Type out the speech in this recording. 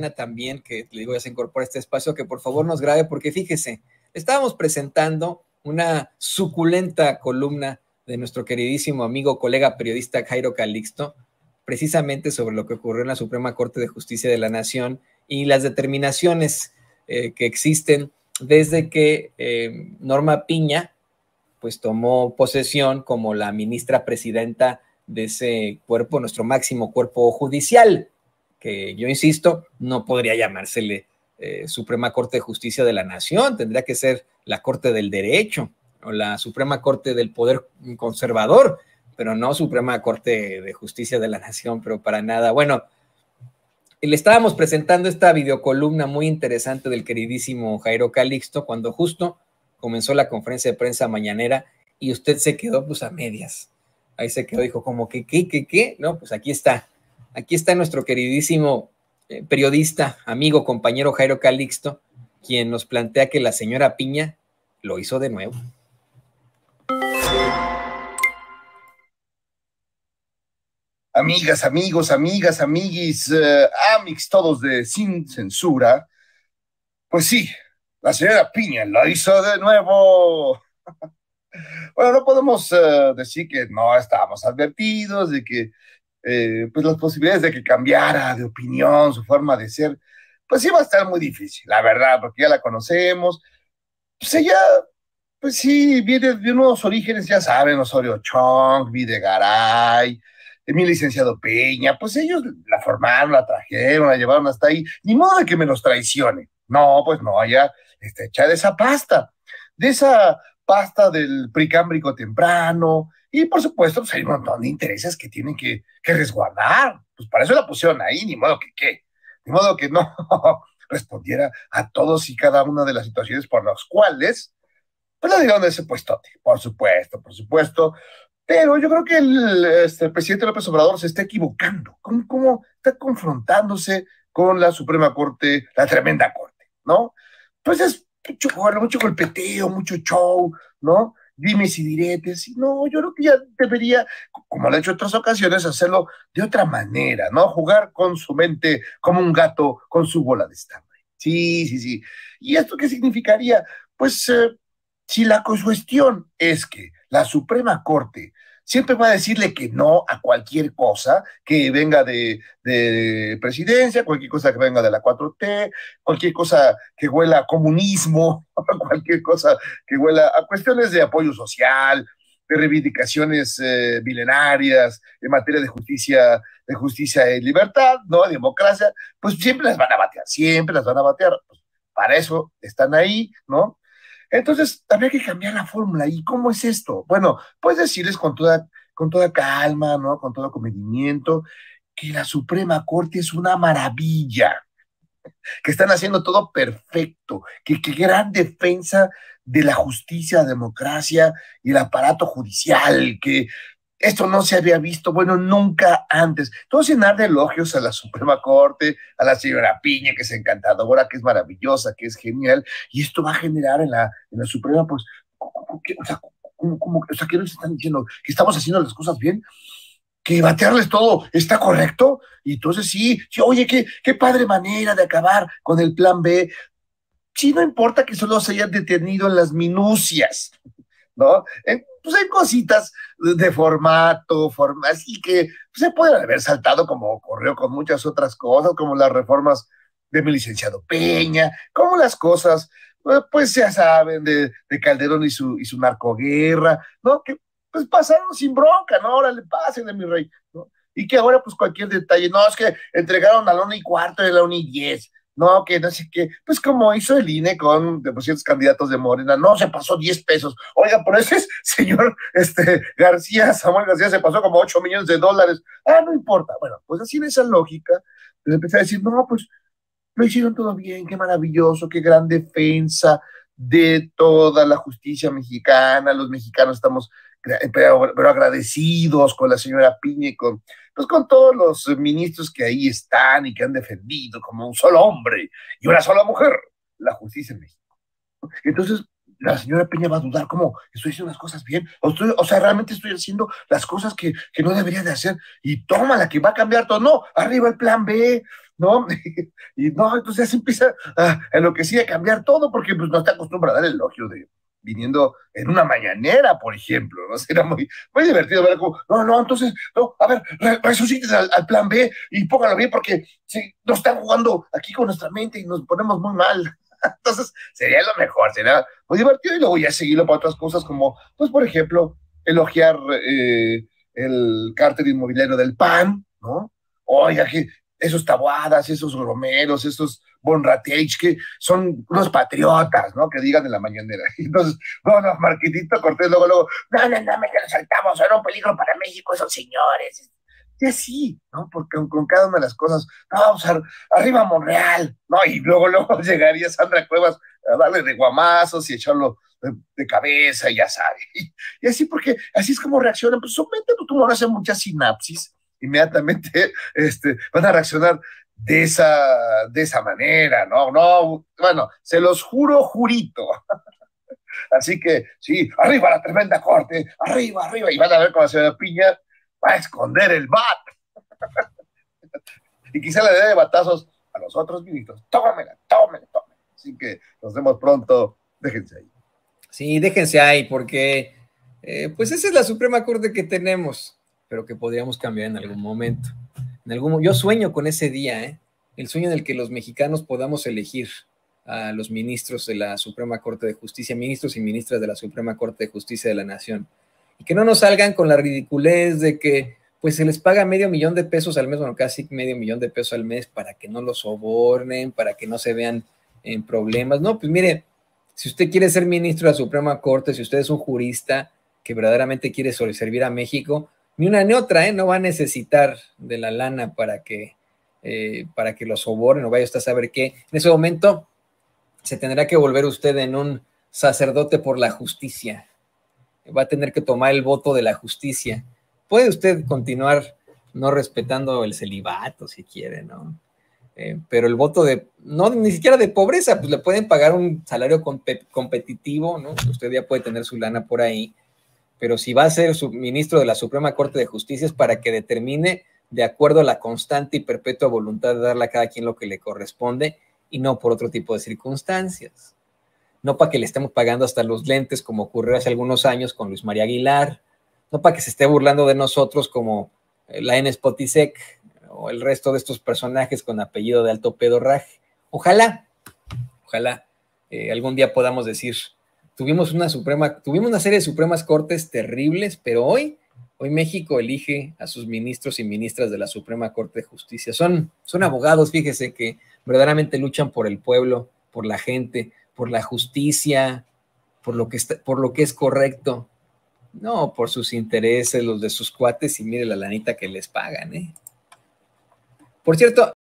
también, que le digo, ya se incorpora a este espacio, que por favor nos grabe, porque fíjese, estábamos presentando una suculenta columna de nuestro queridísimo amigo, colega periodista Jairo Calixto, precisamente sobre lo que ocurrió en la Suprema Corte de Justicia de la Nación y las determinaciones que existen desde que Norma Piña pues tomó posesión como la ministra presidenta de ese cuerpo, nuestro máximo cuerpo judicial, que yo insisto, no podría llamársele Suprema Corte de Justicia de la Nación, tendría que ser la Corte del Derecho o la Suprema Corte del Poder Conservador, pero no Suprema Corte de Justicia de la Nación, pero para nada. Bueno, le estábamos presentando esta videocolumna muy interesante del queridísimo Jairo Calixto cuando justo comenzó la conferencia de prensa mañanera y usted se quedó pues a medias. Ahí se quedó, dijo como que, ¿qué? No, pues aquí está nuestro queridísimo periodista, amigo, compañero Jairo Calixto, quien nos plantea que la señora Piña lo hizo de nuevo. Amigas, amigos, amigas, amiguis, amix, todos de Sin Censura. Pues sí, la señora Piña lo hizo de nuevo. Bueno, no podemos decir que no estábamos advertidos de que pues las posibilidades de que cambiara de opinión, su forma de ser, pues iba a estar muy difícil, la verdad, porque ya la conocemos. Pues ella, pues sí, viene de unos orígenes, ya saben, Osorio Chong, Videgaray, mi licenciado Peña, pues ellos la formaron, la trajeron, la llevaron hasta ahí, ni modo de que me los traicione. No, pues no, ella está hecha de esa pasta del precámbrico temprano, y por supuesto, pues hay un montón de intereses que tienen que resguardar, pues para eso la pusieron ahí, ni modo ni modo que no respondiera a todos y cada una de las situaciones por las cuales pues le dieron ese puestote, por supuesto, pero yo creo que el presidente López Obrador se está equivocando, cómo está confrontándose con la Suprema Corte, la tremenda Corte, ¿no? Pues es mucho golpeteo, mucho show, ¿no? Dimes y diretes, y no, yo creo que ya debería, como lo ha hecho en otras ocasiones, hacerlo de otra manera, ¿no? Jugar con su mente como un gato con su bola de estambre. Sí. ¿Y esto qué significaría? Pues si la cuestión es que la Suprema Corte siempre va a decirle que no a cualquier cosa que venga de presidencia, cualquier cosa que venga de la 4T, cualquier cosa que huela a comunismo, cualquier cosa que huela a cuestiones de apoyo social, de reivindicaciones milenarias en materia de justicia y libertad, ¿no? Democracia, pues siempre las van a batear. Pues para eso están ahí, ¿no? Entonces, habría que cambiar la fórmula. ¿Y cómo es esto? Bueno, puedes decirles con toda calma, ¿no? Con todo comedimiento, que la Suprema Corte es una maravilla, que están haciendo todo perfecto, que gran defensa de la justicia, la democracia y el aparato judicial, que esto no se había visto, bueno, nunca antes. Todo llenar de elogios a la Suprema Corte, a la señora Piña, que es encantadora, que es maravillosa, que es genial, y esto va a generar en la Suprema, pues, o sea, ¿qué nos están diciendo? ¿Que estamos haciendo las cosas bien? ¿Que batearles todo está correcto? Y entonces sí, oye, qué padre manera de acabar con el plan B. Sí, no importa que solo se hayan detenido en las minucias, ¿no? Pues hay cositas de formato, así que pues, se pueden haber saltado como ocurrió con muchas otras cosas, como las reformas de mi licenciado Peña, como las cosas, pues ya saben, de Calderón y su narcoguerra, ¿no? Que pues pasaron sin bronca, ¿no? Ahora le pasen de mi rey, ¿no? Y que ahora pues cualquier detalle, no, es que entregaron a la 1:15 y a la 1:10, no, que no sé qué, pues como hizo el INE con de ciertos candidatos de Morena, no, se pasó 10 pesos, oiga, pero ese señor Samuel García se pasó como 8 millones de dólares, no importa, bueno, pues así en esa lógica, les empecé a decir, no, pues lo hicieron todo bien, qué maravilloso, qué gran defensa de toda la justicia mexicana, los mexicanos estamos pero agradecidos con la señora Piña y pues con todos los ministros que ahí están y que han defendido como un solo hombre y una sola mujer la justicia en México. Entonces, la señora Peña va a dudar, ¿cómo? ¿Estoy haciendo las cosas bien? O sea, realmente estoy haciendo las cosas que no debería de hacer. Y toma la que va a cambiar todo. No, arriba el plan B, ¿no? Y no, entonces ya se empieza a enloquecer, a cambiar todo, porque pues no está acostumbrada al elogio de viniendo en una mañanera, por ejemplo, ¿no? Será muy divertido ver como, no, entonces, no, a ver, resucites al plan B y póngalo bien, porque sí, nos están jugando aquí con nuestra mente y nos ponemos muy mal. Entonces, sería lo mejor, sería muy divertido y luego ya seguirlo para otras cosas como, pues, por ejemplo, elogiar el cártel inmobiliario del PAN, ¿no? Oiga, que esos tabuadas, esos gromeros, esos bonratech, que son unos patriotas, ¿no? Que digan en la mañanera. Entonces, no, Marquitito Cortés, luego, no, que nos saltamos, era un peligro para México esos señores. Y así, ¿no? Porque con cada una de las cosas, no, vamos arriba Monreal, ¿no? Y luego llegaría Sandra Cuevas a darle de guamazos y echarlo de cabeza, y ya sabe. Y así, porque así es como reaccionan. Pues su mente, tu tumor hace muchas sinapsis, inmediatamente van a reaccionar de esa manera, ¿no? No, bueno, se los juro, jurito. Así que, sí, arriba la tremenda corte, arriba, y van a ver cómo la señora Piña va a esconder el bat. Y quizá le dé batazos a los otros ministros. Tómela. Así que nos vemos pronto. Déjense ahí. Sí, déjense ahí, porque pues esa es la Suprema Corte que tenemos, pero que podríamos cambiar en algún momento. Yo sueño con ese día, el sueño en el que los mexicanos podamos elegir a los ministros de la Suprema Corte de Justicia, ministros y ministras de la Suprema Corte de Justicia de la Nación, y que no nos salgan con la ridiculez de que pues se les paga $500,000 al mes, bueno, casi $500,000 al mes para que no los sobornen, para que no se vean en problemas. No, pues mire, si usted quiere ser ministro de la Suprema Corte, si usted es un jurista que verdaderamente quiere servir a México, ni una ni otra, no va a necesitar de la lana para que lo sobornen o vaya usted a saber qué. En ese momento se tendrá que volver usted en un sacerdote por la justicia. Va a tener que tomar el voto de la justicia. Puede usted continuar no respetando el celibato si quiere, ¿no? Pero el voto ni siquiera de pobreza, pues le pueden pagar un salario competitivo, ¿no? Usted ya puede tener su lana por ahí, pero si va a ser su ministro de la Suprema Corte de Justicia es para que determine de acuerdo a la constante y perpetua voluntad de darle a cada quien lo que le corresponde y no por otro tipo de circunstancias. No para que le estemos pagando hasta los lentes como ocurrió hace algunos años con Luis María Aguilar, no para que se esté burlando de nosotros como la N. Spotisek o el resto de estos personajes con apellido de alto pedorraje. Ojalá algún día podamos decir, tuvimos una serie de Supremas Cortes terribles, pero hoy México elige a sus ministros y ministras de la Suprema Corte de Justicia. Son abogados, fíjese, que verdaderamente luchan por el pueblo, por la gente, por la justicia, por lo que es correcto, no por sus intereses, los de sus cuates, y mire la lanita que les pagan, Por cierto,